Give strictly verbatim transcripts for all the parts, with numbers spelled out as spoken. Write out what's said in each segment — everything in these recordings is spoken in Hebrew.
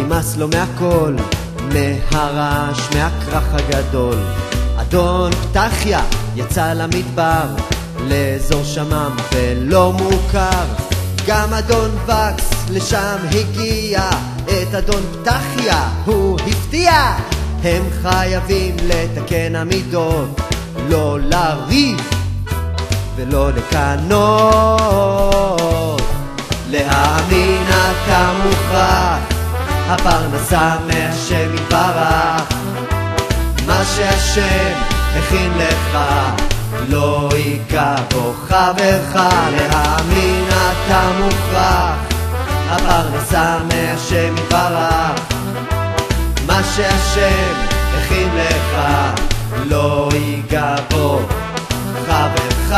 נמאס לו מהכל, מהרעש, מהכרח הגדול. אדון פתחיה יצא למדבר, לאזור שמם ולא מוכר. גם אדון וקס לשם הגיע, את אדון פתחיה הוא הפתיע. הם חייבים לתקן המידות, לא לריב ולא לקנות. להאמין אתה מוכרח, הפרנסה מהשם יתברך. מה שהשם הכין לך לא ייגע בו חברך. להאמין אתה מוכרח, הפרנסה מהשם יתברך. מה שהשם הכין לך לא ייגע בו חברך.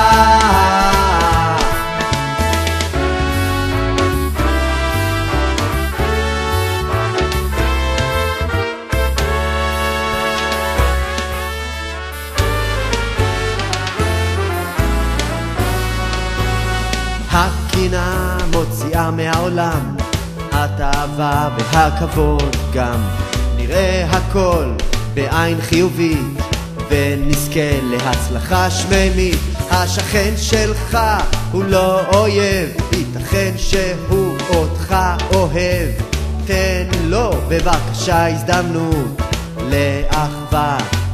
הקנאה מוציאה מהעולם, התאווה והכבוד גם. נראה הכל בעין חיובית ונזכה להצלחה שממית. השכן שלך הוא לא אויב, ייתכן שהוא אותך אוהב. תן לו בבקשה הזדמנות לאחווה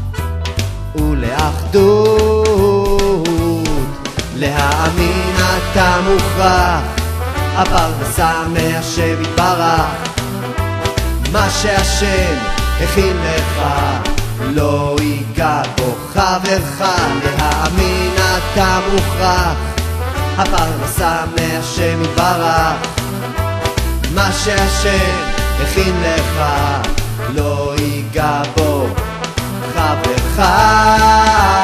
ולאחדות. להאמין אתה מוכרח, הפרנסה מהשם יתברך. מה שהשם הכין לך לא ייגע בו חברך. להאמין אתה מוכרח, הפרנסה מהשם יתברך. מה שהשם הכין לך לא ייגע בו חברך.